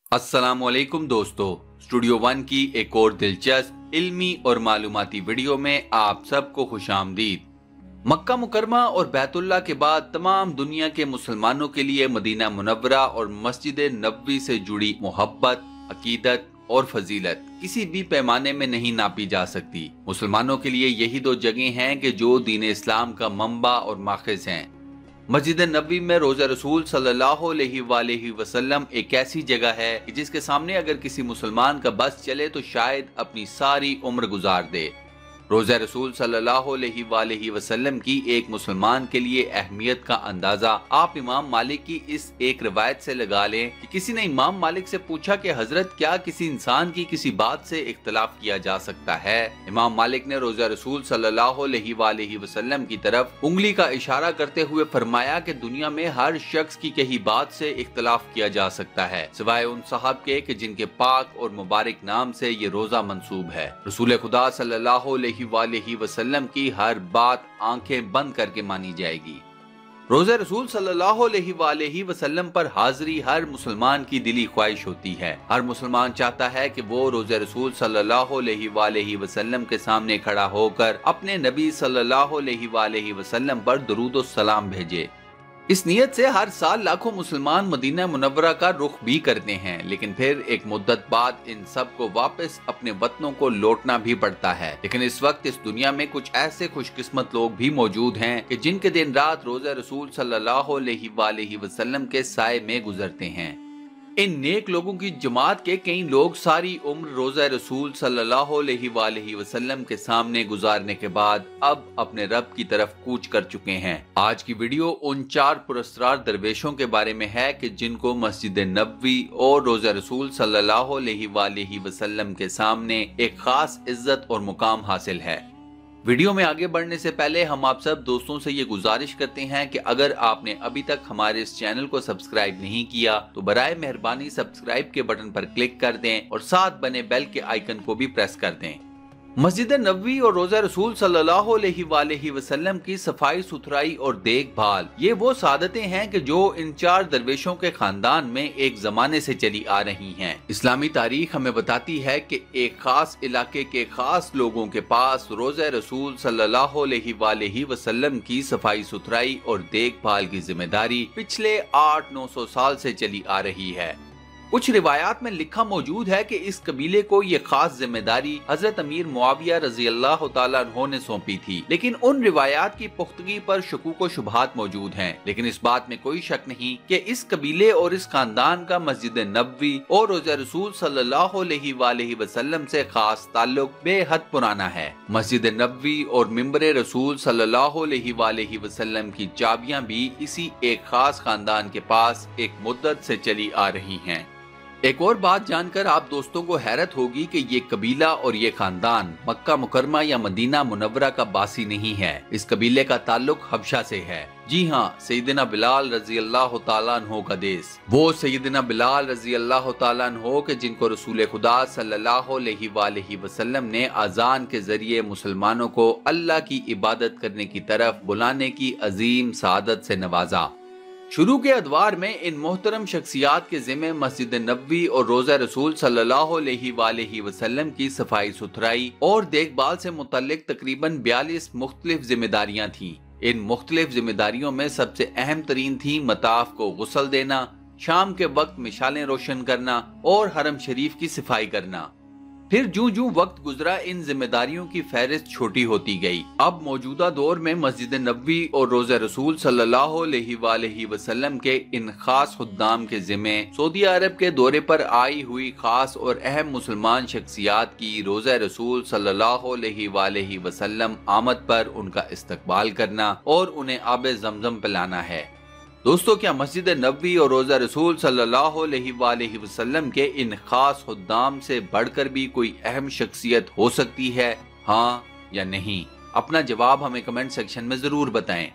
अस्सलामुअलैकुम दोस्तों, studio one की एक और दिलचस्प इल्मी और मालूमाती वीडियो में आप सबको खुशामदीद। मक्का मुकरमा और बैतुल्लाह के बाद तमाम दुनिया के मुसलमानों के लिए मदीना मुनव्वरा और मस्जिद नबवी से जुड़ी मोहब्बत, अकीदत और फजीलत किसी भी पैमाने में नहीं नापी जा सकती। मुसलमानों के लिए यही दो जगह हैं कि जो दीन इस्लाम का मंबा और माखिज हैं। मस्जिद नबवी में रोज़ा रसूल सल्लल्लाहु अलैहि वसल्लम एक ऐसी जगह है कि जिसके सामने अगर किसी मुसलमान का बस चले तो शायद अपनी सारी उम्र गुजार दे। रोज़ा रसूल सल्लल्लाहु अलैहि वसल्लम की एक मुसलमान के लिए अहमियत का अंदाजा आप इमाम मालिक की इस एक रिवायत से लगा लें कि किसी ने इमाम मालिक से पूछा कि हजरत, क्या किसी इंसान की किसी बात से इख्तलाफ किया जा सकता है? इमाम मालिक ने रोज़ा रसूल सल्लल्लाहु अलैहि वसल्लम की तरफ उंगली का इशारा करते हुए फरमाया कि दुनिया में हर शख्स की कही बात से इख्तलाफ किया जा सकता है, सिवाय उन साहब के कि जिनके पाक और मुबारक नाम से ये रोजा मंसूब है। रसूल खुदा सल्लल्लाहु अलैहि वसल्लम की हर बात आंखें बंद करके मानी जाएगी। रोज़ा रसूल सल्लल्लाहु अलैहि वसल्लम पर हाजिरी हर मुसलमान की दिली ख्वाहिश होती है। हर मुसलमान चाहता है कि वो रोज़ा रसूल सल्लल्लाहु अलैहि वसल्लम के सामने खड़ा होकर अपने नबी सल्लल्लाहु अलैहि वसल्लम पर दुरूद और सलाम भेजे। इस नियत से हर साल लाखों मुसलमान मदीना मुनव्वरा का रुख भी करते हैं, लेकिन फिर एक मुद्दत बाद इन सब को वापस अपने वतनों को लौटना भी पड़ता है। लेकिन इस वक्त इस दुनिया में कुछ ऐसे खुशकिस्मत लोग भी मौजूद हैं कि जिनके दिन रात रोज़ा रसूल सल्लल्लाहु अलैहि वसल्लम के साए में गुजरते हैं। इन नेक लोगों की जमात के कई लोग सारी उम्र रोज़ा रसूल सल्लल्लाहु अलैहि वसल्लम के सामने गुजारने के बाद अब अपने रब की तरफ कूच कर चुके हैं। आज की वीडियो उन 4 पुरस्कार दरवेशों के बारे में है कि जिनको मस्जिद नबवी और रोज़ा रसूल सल्लल्लाहु अलैहि वसल्लम के सामने एक खास इज्जत और मुकाम हासिल है। वीडियो में आगे बढ़ने से पहले हम आप सब दोस्तों से ये गुजारिश करते हैं कि अगर आपने अभी तक हमारे इस चैनल को सब्सक्राइब नहीं किया तो बराए मेहरबानी सब्सक्राइब के बटन पर क्लिक कर दें और साथ बने बेल के आइकन को भी प्रेस कर दें। मस्जिद नबवी और रोज़ा रसूल सल्लल्लाहु अलैहि वसल्लम की सफाई सुथराई और देखभाल ये वो सादतें हैं कि जो इन 4 दरवेशों के खानदान में एक जमाने से चली आ रही हैं। इस्लामी तारीख हमें बताती है कि एक खास इलाके के खास लोगों के पास रोज़ा रसूल सल्लल्लाहु अलैहि वसल्लम की सफाई सुथराई और देखभाल की जिम्मेदारी पिछले 800-900 साल से चली आ रही है। कुछ रिवायात में लिखा मौजूद है कि इस कबीले को ये खास जिम्मेदारी हजरत अमीर मुआविया रजी अल्लाह तआला अन्हु ने सौंपी थी, लेकिन उन रिवायात की पुख्तगी पर शकूक व शुबहात मौजूद हैं। लेकिन इस बात में कोई शक नहीं कि इस कबीले और इस खानदान का मस्जिद नबवी और रोज़ा रसूल सल्लल्लाहु अलैहि वसल्लम से खास ताल्लुक बेहद पुराना है। मस्जिद नबवी और मिंबर रसूल सल्लल्लाहु अलैहि वसल्लम की चाबियां भी इसी एक खास खानदान के पास एक मुद्दत से चली आ रही हैं। एक और बात जानकर आप दोस्तों को हैरत होगी कि ये कबीला और ये खानदान मक्का मुकरमा या मदीना मुनव्वरा का बासी नहीं है। इस कबीले का ताल्लुक हबशा से है। जी हाँ, सैयदना बिलाल रजी अल्लाह तआला अन्हु का देश। वो सैयदना बिलाल रजी अल्लाह तआला अन्हु के जिनको रसूल खुदा सल्लल्लाहु अलैहि वसल्लम ने अजान के जरिए मुसलमानों को अल्लाह की इबादत करने की तरफ बुलाने की अजीम सआदत से नवाजा। शुरू के अदवार में इन मोहतरम शख्सियात के जिम्मे मस्जिद नबवी और रोज़ा रसूल सल्लल्लाहु अलैहि वसल्लम की सफाई सुथराई और देखभाल से मुतल्लिक तकरीबन 42 मुख्तलिफ जिम्मेदारियां थीं। इन मुख्तलिफ जिम्मेदारियों में सबसे अहम तरीन थी मताफ को गुस्ल देना, शाम के वक्त मिशालें रोशन करना और हरम शरीफ की सफाई करना। फिर जूं जूं वक्त गुजरा इन जिम्मेदारियों की फहरिस्त छोटी होती गई। अब मौजूदा दौर में मस्जिद नबवी और रोज़ा रसूल सल्लल्लाहु अलैहि वसल्लम के इन खास खुद्दाम के जिम्मे सऊदी अरब के दौरे पर आई हुई खास और अहम मुसलमान शख्सियात की रोज़ा रसूल सल्लल्लाहु अलैहि वसल्लम आमद पर उनका इस्तकबाल करना और उन्हें आब ज़मज़म पिलाना है। दोस्तों, क्या मस्जिद नबवी और रोज़ा रसूल सल्लल्लाहु अलैहि वसल्लम के इन खास खुद्दाम से बढ़कर भी कोई अहम शख्सियत हो सकती है? हाँ या नहीं? अपना जवाब हमें कमेंट सेक्शन में जरूर बताएं।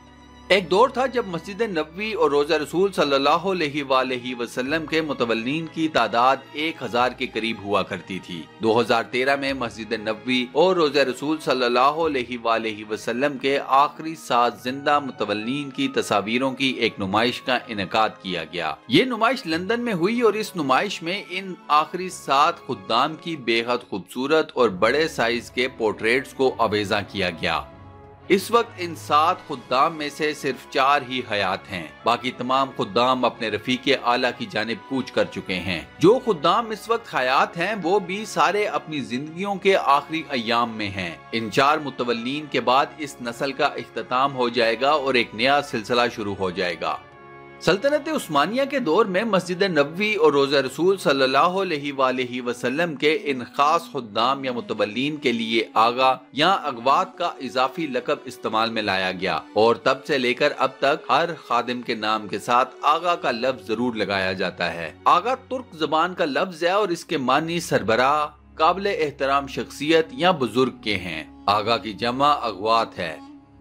ایک دور تھا جب مسجد نبوی اور روزہ رسول صلی اللہ علیہ وسلم کے متولین کی تعداد 1000 کے قریب ہوا کرتی تھی۔ 2013 میں مسجد نبوی اور روزہ رسول صلی اللہ علیہ وسلم کے آخری 7 زندہ متولین کی تصاویروں کی ایک نمائش کا انعقاد کیا گیا۔ یہ نمائش لندن میں ہوئی اور اس نمائش میں ان آخری 7 خدام کی بے حد خوبصورت اور بڑے سائز کے پورٹریٹس کو آویزاں کیا گیا۔ اس وقت ان 7 خدام میں سے صرف 4 ہی حیات ہیں، باقی تمام خدام اپنے رفیق اعلیٰ کی جانب کوچ کر چکے ہیں۔ جو خدام اس وقت حیات ہیں وہ بھی سارے اپنی زندگیوں کے آخری ایام میں ہیں۔ ان 4 متولین کے بعد اس نسل کا اختتام ہو جائے گا اور ایک نیا سلسلہ شروع ہو جائے گا۔ سلطنت عثمانیہ کے دور میں مسجد نبوی اور روزہ رسول صلی اللہ علیہ وسلم کے ان خاص خدام یا متولین کے لیے آغا یا اغوات کا اضافی لقب استعمال میں لایا گیا، اور تب سے لے کر اب تک ہر خادم کے نام کے ساتھ آغا کا لفظ ضرور لگایا جاتا ہے۔ آغا ترک زبان کا لفظ ہے اور اس کے معنی سربراہ، قابل احترام شخصیت یا بزرگ کے ہیں۔ آغا کی جمع اغوات ہے۔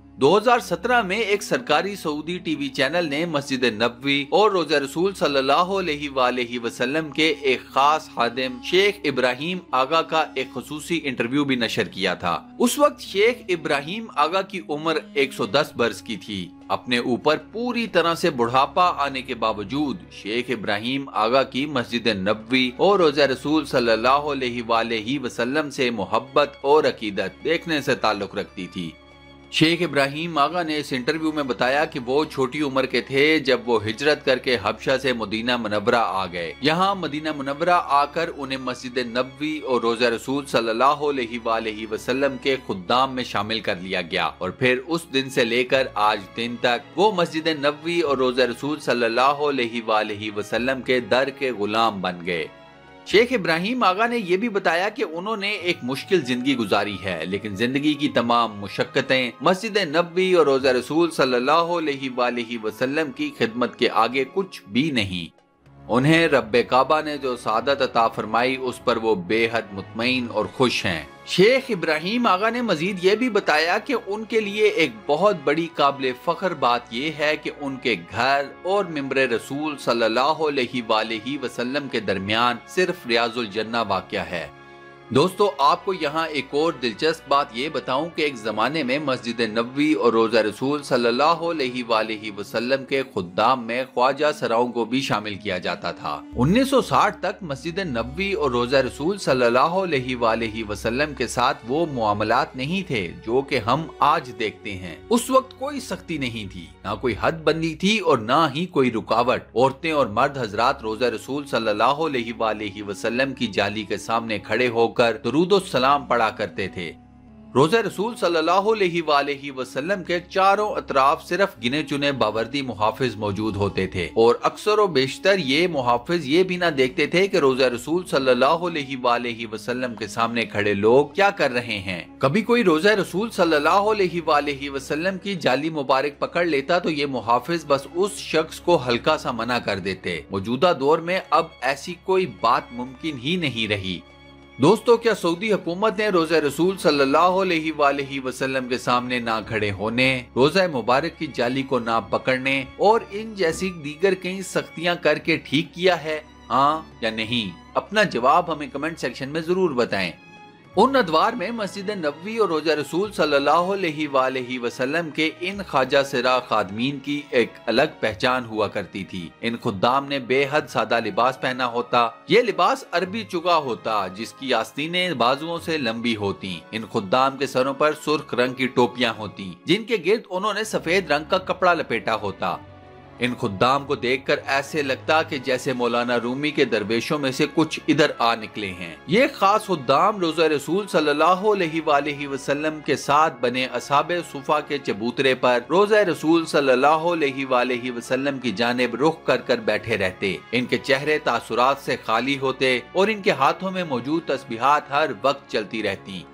2017 میں ایک سرکاری سعودی ٹی وی چینل نے مسجد نبوی اور روزہ رسول صلی اللہ علیہ وسلم کے ایک خاص خادم شیخ ابراہیم آغا کا ایک خصوصی انٹرویو بھی نشر کیا تھا۔ اس وقت شیخ ابراہیم آغا کی عمر 110 برس کی تھی۔ اپنے اوپر پوری طرح سے بڑھاپا آنے کے باوجود شیخ ابراہیم آغا کی مسجد نبوی اور روزہ رسول صلی اللہ علیہ وسلم سے محبت اور عقیدت دیکھنے سے تعلق رکھتی تھی۔ شیخ ابراہیم آغا نے اس انٹرویو میں بتایا کہ وہ چھوٹی عمر کے تھے جب وہ ہجرت کر کے حبشہ سے مدینہ منورہ آ گئے۔ یہاں مدینہ منورہ آ کر انہیں مسجد نبوی اور روزہ رسول صلی اللہ علیہ وسلم کے خدام میں شامل کر لیا گیا، اور پھر اس دن سے لے کر آج دن تک وہ مسجد نبوی اور روزہ رسول صلی اللہ علیہ وسلم کے در کے غلام بن گئے۔ شیخ ابراہیم آغا نے یہ بھی بتایا کہ انہوں نے ایک مشکل زندگی گزاری ہے، لیکن زندگی کی تمام مشقتیں مسجد نبوی اور روزہ رسول صلی اللہ علیہ وسلم کی خدمت کے آگے کچھ بھی نہیں۔ انہیں رب کعبہ نے جو سعادت عطا فرمائی اس پر وہ بے حد مطمئن اور خوش ہیں۔ شیخ ابراہیم آغا نے مزید یہ بھی بتایا کہ ان کے لیے ایک بہت بڑی قابل فخر بات یہ ہے کہ ان کے گھر اور ممبر رسول صلی اللہ علیہ وسلم کے درمیان صرف ریاض الجنہ واقع ہے۔ دوستو، آپ کو یہاں ایک اور دلچسپ بات یہ بتاؤں کہ ایک زمانے میں مسجد نبوی اور روزہ رسول صلی اللہ علیہ وسلم کے خدام میں خواجہ سراؤں کو بھی شامل کیا جاتا تھا۔ 1960 تک مسجد نبوی اور روزہ رسول صلی اللہ علیہ وسلم کے ساتھ وہ معاملات نہیں تھے جو کہ ہم آج دیکھتے ہیں۔ اس وقت کوئی سختی نہیں تھی، نہ کوئی حد بندی تھی اور نہ ہی کوئی رکاوٹ۔ عورتیں اور مرد حضرات روزہ رسول صلی اللہ علیہ وسلم کی جالی کے سامنے کھڑے ہو کر درود و سلام پڑھا کرتے تھے۔ روزہ رسول صلی اللہ علیہ وسلم کے چاروں اطراف صرف گنے چنے باوردی محافظ موجود ہوتے تھے، اور اکثر و بیشتر یہ محافظ یہ بھی نہ دیکھتے تھے کہ روزہ رسول صلی اللہ علیہ وسلم کے سامنے کھڑے لوگ کیا کر رہے ہیں۔ کبھی کوئی روزہ رسول صلی اللہ علیہ وسلم کی جالی مبارک پکڑ لیتا تو یہ محافظ بس اس شخص کو ہلکا سا منع کر دیتے۔ موجودہ دور میں اب ایسی کوئی بات ممکن ہی نہیں رہی۔ دوستو، کیا سعودی حکومت نے روزہ رسول صلی اللہ علیہ وسلم کے سامنے نہ کھڑے ہونے، روزہ مبارک کی جالی کو نہ پکڑنے اور ان جیسی دیگر کئی سختیاں کر کے ٹھیک کیا ہے؟ ہاں یا نہیں؟ اپنا جواب ہمیں کمنٹ سیکشن میں ضرور بتائیں۔ ان ادوار میں مسجد نبوی اور روزہ رسول صلی اللہ علیہ وسلم کے ان خواجہ سرا خادمین کی ایک الگ پہچان ہوا کرتی تھی۔ ان خدام نے بے حد سادہ لباس پہنا ہوتا۔ یہ لباس عربی چگا ہوتا جس کی آستینیں بازوؤں سے لمبی ہوتی۔ ان خدام کے سروں پر سرخ رنگ کی ٹوپیاں ہوتی جن کے گرد انہوں نے سفید رنگ کا کپڑا لپیٹا ہوتا۔ ان خدام کو دیکھ کر ایسے لگتا کہ جیسے مولانا رومی کے درویشوں میں سے کچھ ادھر آ نکلے ہیں۔ یہ خاص خدام روزہ رسول صلی اللہ علیہ وسلم کے ساتھ بنے اصحاب صفا کے چبوترے پر روزہ رسول صلی اللہ علیہ وسلم کی جانب رخ کر کر بیٹھے رہتے۔ ان کے چہرے تاثرات سے خالی ہوتے اور ان کے ہاتھوں میں موجود تسبیحات ہر وقت چلتی رہتی۔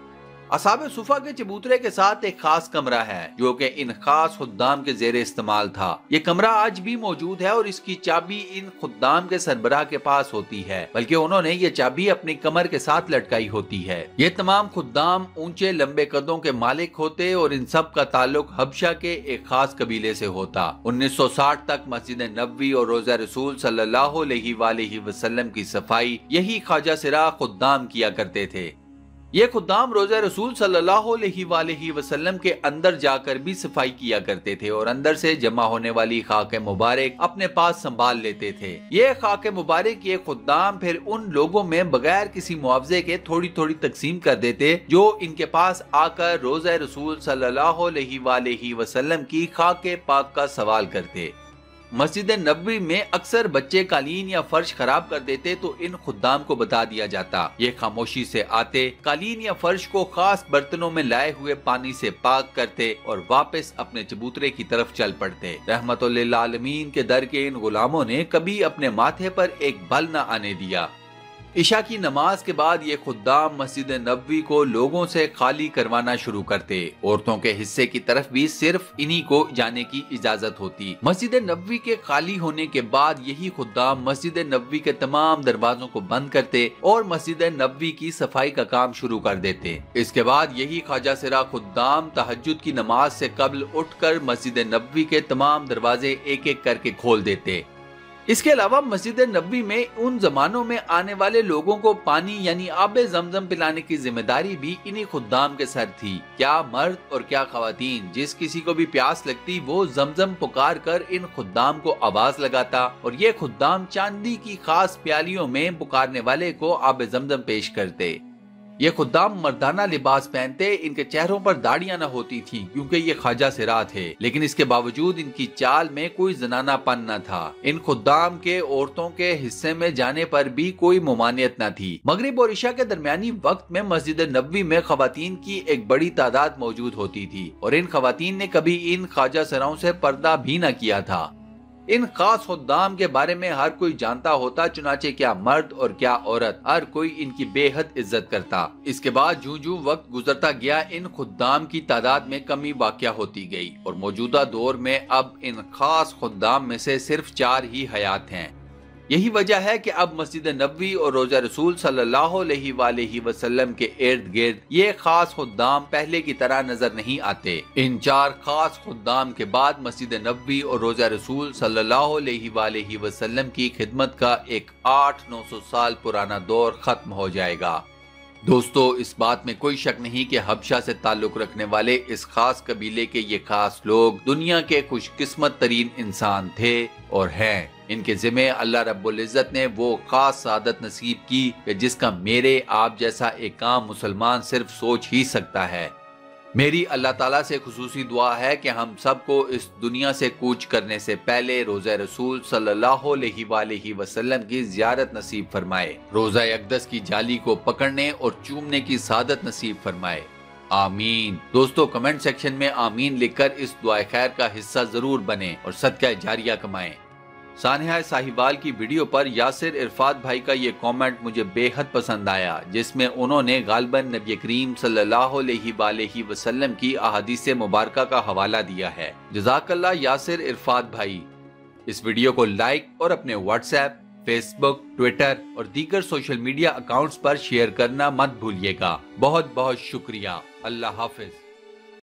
اصحاب صفا کے چبوترے کے ساتھ ایک خاص کمرہ ہے جو کہ ان خاص خدام کے زیر استعمال تھا۔ یہ کمرہ آج بھی موجود ہے اور اس کی چابی ان خدام کے سربراہ کے پاس ہوتی ہے، بلکہ انہوں نے یہ چابی اپنی کمر کے ساتھ لٹکائی ہوتی ہے۔ یہ تمام خدام اونچے لمبے قدوں کے مالک ہوتے اور ان سب کا تعلق حبشہ کے ایک خاص قبیلے سے ہوتا۔ 1960 تک مسجد نبوی اور روضہ رسول صلی اللہ علیہ وآلہ وسلم کی صفائی یہی خواجہ سرا خدام کیا کرتے تھے۔ یہ خدام روضہ رسول صلی اللہ علیہ وآلہ وسلم کے اندر جا کر بھی صفائی کیا کرتے تھے اور اندر سے جمع ہونے والی خاک مبارک اپنے پاس سنبھال لیتے تھے۔ یہ خاک مبارک یہ خدام پھر ان لوگوں میں بغیر کسی معاوضے کے تھوڑی تھوڑی تقسیم کر دیتے جو ان کے پاس آ کر روضہ رسول صلی اللہ علیہ وآلہ وسلم کی خاک پاک کا سوال کرتے۔ مسجد نبوی میں اکثر بچے قالین یا فرش خراب کر دیتے تو ان خدام کو بتا دیا جاتا۔ یہ خاموشی سے آتے، قالین یا فرش کو خاص برتنوں میں لائے ہوئے پانی سے پاک کرتے اور واپس اپنے چبوترے کی طرف چل پڑتے۔ رحمت للعالمین کے در کے ان غلاموں نے کبھی اپنے ماتھے پر ایک بل نہ آنے دیا۔ عشاء کی نماز کے بعد یہ خدام مسجد نبوی کو لوگوں سے خالی کروانا شروع کرتے۔ عورتوں کے حصے کی طرف بھی صرف انہی کو جانے کی اجازت ہوتی۔ مسجد نبوی کے خالی ہونے کے بعد یہی خدام مسجد نبوی کے تمام دروازوں کو بند کرتے اور مسجد نبوی کی صفائی کا کام شروع کر دیتے۔ اس کے بعد یہی خواجہ سرا خدام تہجد کی نماز سے قبل اٹھ کر مسجد نبوی کے تمام دروازے ایک ایک کر کے کھول دیتے۔ اس کے علاوہ مسجد نبوی میں ان زمانوں میں آنے والے لوگوں کو پانی یعنی آب زمزم پلانے کی ذمہ داری بھی انہی خدام کے سر تھی۔ کیا مرد اور کیا خواتین، جس کسی کو بھی پیاس لگتی وہ زمزم پکار کر ان خدام کو آواز لگاتا اور یہ خدام چاندی کی خاص پیالیوں میں پکارنے والے کو آب زمزم پیش کرتے۔ یہ خدام مردانہ لباس پہنتے، ان کے چہروں پر داڑیاں نہ ہوتی تھیں کیونکہ یہ خواجہ سرا تھے، لیکن اس کے باوجود ان کی چال میں کوئی زنانہ پن نہ تھا۔ ان خدام کے عورتوں کے حصے میں جانے پر بھی کوئی ممانعت نہ تھی۔ مغرب اور عشاء کے درمیانی وقت میں مسجد نبوی میں خواتین کی ایک بڑی تعداد موجود ہوتی تھی اور ان خواتین نے کبھی ان خواجہ سراؤں سے پردہ بھی نہ کیا تھا۔ ان خاص خدام کے بارے میں ہر کوئی جانتا ہوتا، چنانچہ کیا مرد اور کیا عورت، ہر کوئی ان کی بے حد عزت کرتا۔ اس کے بعد جوں جوں وقت گزرتا گیا ان خدام کی تعداد میں کمی واقع ہوتی گئی اور موجودہ دور میں اب ان خاص خدام میں سے صرف 4 ہی حیات ہیں۔ یہی وجہ ہے کہ اب مسجد نبوی اور روضہ رسول صلی اللہ علیہ وآلہ وسلم کے ارد گرد یہ خاص خدام پہلے کی طرح نظر نہیں آتے۔ ان 4 خاص خدام کے بعد مسجد نبوی اور روضہ رسول صلی اللہ علیہ وآلہ وسلم کی خدمت کا ایک 800-900 سال پرانا دور ختم ہو جائے گا۔ دوستو، اس بات میں کوئی شک نہیں کہ حبشہ سے تعلق رکھنے والے اس خاص قبیلے کے یہ خاص لوگ دنیا کے خوش قسمت ترین انسان تھے اور ہیں۔ ان کے ذمہ اللہ رب العزت نے وہ خاص سعادت نصیب کی کہ جس کا میرے آپ جیسا ایک عام مسلمان صرف سوچ ہی سکتا ہے۔ میری اللہ تعالیٰ سے خصوصی دعا ہے کہ ہم سب کو اس دنیا سے کوچ کرنے سے پہلے روضہ رسول صلی اللہ علیہ وآلہ وسلم کی زیارت نصیب فرمائے، روضہ اقدس کی جالی کو پکڑنے اور چومنے کی سعادت نصیب فرمائے، آمین۔ دوستو، کمنٹ سیکشن میں آمین لکھ کر اس دعا خیر کا حصہ ضرور بنیں اور صدقہ جاریہ کمائیں۔ سانحہ ساہیوال کی ویڈیو پر یاسر عرفات بھائی کا یہ کامنٹ مجھے بے حد پسند آیا، جس میں انہوں نے غالباً نبی کریم صلی اللہ علیہ وآلہ وسلم کی احادیث مبارکہ کا حوالہ دیا ہے۔ جزاک اللہ یاسر عرفات بھائی۔ اس ویڈیو کو لائک اور اپنے WhatsApp, Facebook, Twitter اور دیگر سوشل میڈیا اکاؤنٹس پر شیئر کرنا مت بھولیے گا۔ بہت بہت شکریہ۔ اللہ حافظ۔